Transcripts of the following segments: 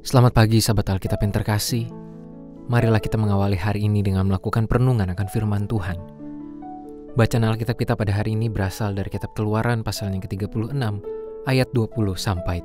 Selamat pagi sahabat Alkitab yang terkasih. Marilah kita mengawali hari ini dengan melakukan perenungan akan firman Tuhan. Bacaan Alkitab kita pada hari ini berasal dari kitab Keluaran pasal yang ke-36 ayat 20 sampai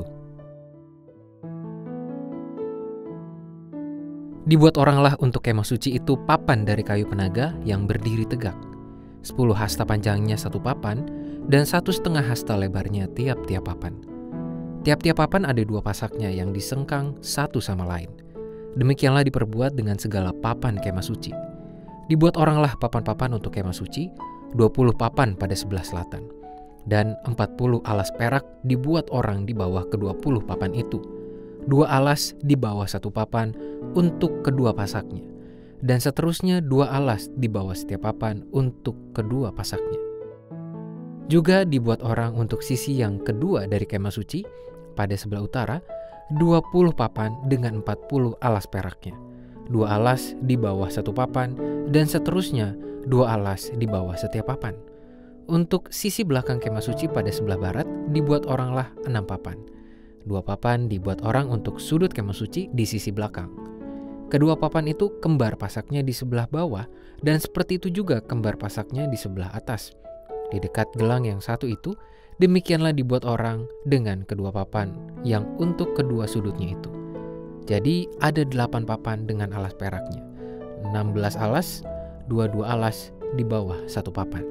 30. Dibuat oranglah untuk kemah suci itu papan dari kayu penaga yang berdiri tegak. 10 hasta panjangnya satu papan dan 1,5 hasta lebarnya tiap-tiap papan. Tiap-tiap papan ada 2 pasaknya yang disengkang satu sama lain. Demikianlah diperbuat dengan segala papan kemah suci. Dibuat oranglah papan-papan untuk kemah suci, 20 papan pada sebelah selatan. Dan 40 alas perak dibuat orang di bawah ke-20 papan itu. 2 alas di bawah satu papan untuk kedua pasaknya. Dan seterusnya 2 alas di bawah setiap papan untuk kedua pasaknya. Juga dibuat orang untuk sisi yang kedua dari kemah suci, pada sebelah utara, 20 papan dengan 40 alas peraknya. 2 alas di bawah satu papan, dan seterusnya 2 alas di bawah setiap papan. Untuk sisi belakang kemah suci pada sebelah barat, dibuat oranglah 6 papan. 2 papan dibuat orang untuk sudut kemah suci di sisi belakang. Kedua papan itu kembar pasaknya di sebelah bawah, dan seperti itu juga kembar pasaknya di sebelah atas. Di dekat gelang yang satu itu, demikianlah dibuat orang dengan kedua papan yang untuk kedua sudutnya itu. Jadi ada 8 papan dengan alas peraknya, 16 alas, 22 alas di bawah satu papan.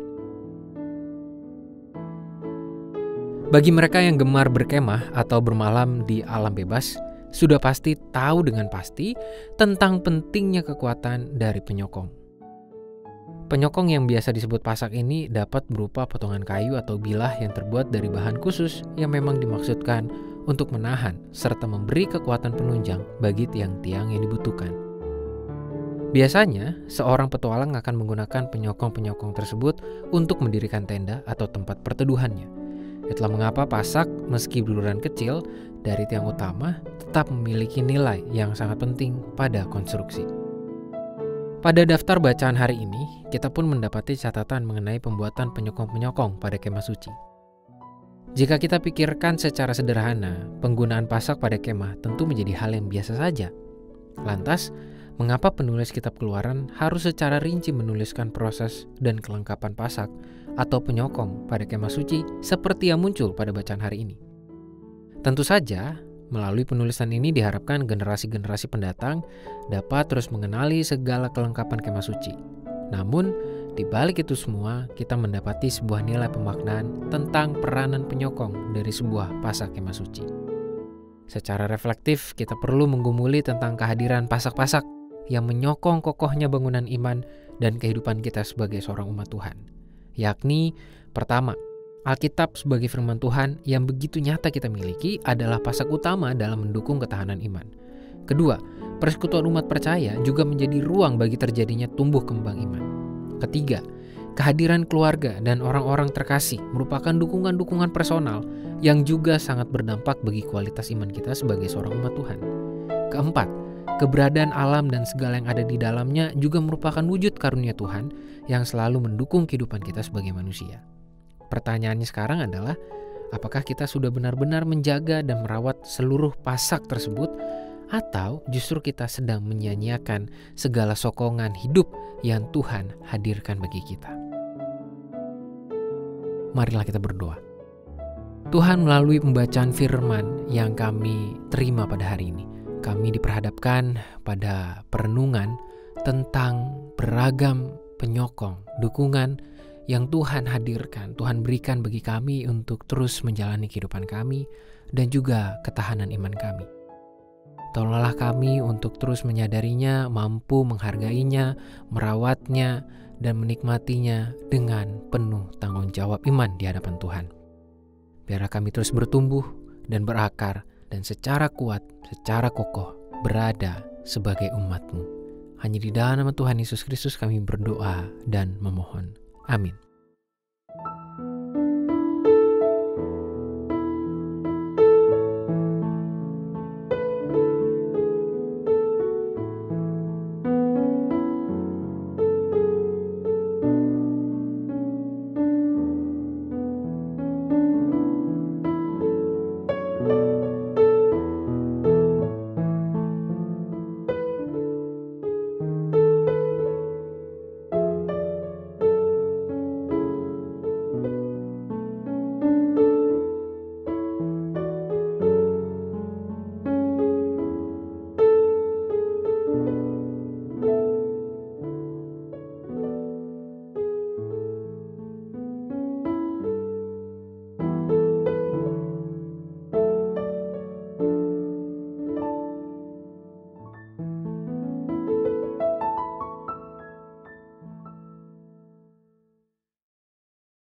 Bagi mereka yang gemar berkemah atau bermalam di alam bebas, sudah pasti tahu dengan pasti tentang pentingnya kekuatan dari penyokong. Penyokong yang biasa disebut pasak ini dapat berupa potongan kayu atau bilah yang terbuat dari bahan khusus yang memang dimaksudkan untuk menahan serta memberi kekuatan penunjang bagi tiang-tiang yang dibutuhkan. Biasanya, seorang petualang akan menggunakan penyokong-penyokong tersebut untuk mendirikan tenda atau tempat perteduhannya. Itulah mengapa pasak, meski berukuran kecil dari tiang utama, tetap memiliki nilai yang sangat penting pada konstruksi. Pada daftar bacaan hari ini, kita pun mendapati catatan mengenai pembuatan penyokong-penyokong pada kemah suci. Jika kita pikirkan secara sederhana, penggunaan pasak pada kemah tentu menjadi hal yang biasa saja. Lantas, mengapa penulis kitab Keluaran harus secara rinci menuliskan proses dan kelengkapan pasak atau penyokong pada kemah suci seperti yang muncul pada bacaan hari ini? Tentu saja, melalui penulisan ini diharapkan generasi-generasi pendatang dapat terus mengenali segala kelengkapan kemah suci. Namun, di balik itu semua, kita mendapati sebuah nilai pemaknaan tentang peranan penyokong dari sebuah pasak kemah suci. Secara reflektif, kita perlu menggumuli tentang kehadiran pasak-pasak yang menyokong kokohnya bangunan iman dan kehidupan kita sebagai seorang umat Tuhan. Yakni, pertama, Alkitab sebagai firman Tuhan yang begitu nyata kita miliki adalah pasak utama dalam mendukung ketahanan iman. Kedua, persekutuan umat percaya juga menjadi ruang bagi terjadinya tumbuh kembang iman. Ketiga, kehadiran keluarga dan orang-orang terkasih merupakan dukungan-dukungan personal yang juga sangat berdampak bagi kualitas iman kita sebagai seorang umat Tuhan. Keempat, keberadaan alam dan segala yang ada di dalamnya juga merupakan wujud karunia Tuhan yang selalu mendukung kehidupan kita sebagai manusia. Pertanyaannya sekarang adalah, apakah kita sudah benar-benar menjaga dan merawat seluruh pasak tersebut, atau justru kita sedang menyia-nyiakan segala sokongan hidup yang Tuhan hadirkan bagi kita? Marilah kita berdoa. Tuhan, melalui pembacaan firman yang kami terima pada hari ini, kami diperhadapkan pada perenungan tentang beragam penyokong, dukungan yang Tuhan hadirkan, Tuhan berikan bagi kami untuk terus menjalani kehidupan kami dan juga ketahanan iman kami. Tolonglah kami untuk terus menyadarinya, mampu menghargainya, merawatnya, dan menikmatinya dengan penuh tanggung jawab iman di hadapan Tuhan. Biarlah kami terus bertumbuh dan berakar dan secara kuat, secara kokoh berada sebagai umat-Mu. Hanya di dalam nama Tuhan Yesus Kristus kami berdoa dan memohon. Amin.